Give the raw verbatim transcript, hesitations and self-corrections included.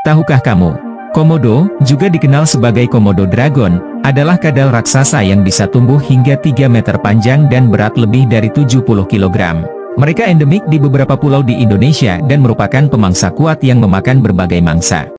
Tahukah kamu, Komodo, juga dikenal sebagai Komodo Dragon, adalah kadal raksasa yang bisa tumbuh hingga tiga meter panjang dan berat lebih dari tujuh puluh kilogram. Mereka endemik di beberapa pulau di Indonesia dan merupakan pemangsa kuat yang memakan berbagai mangsa.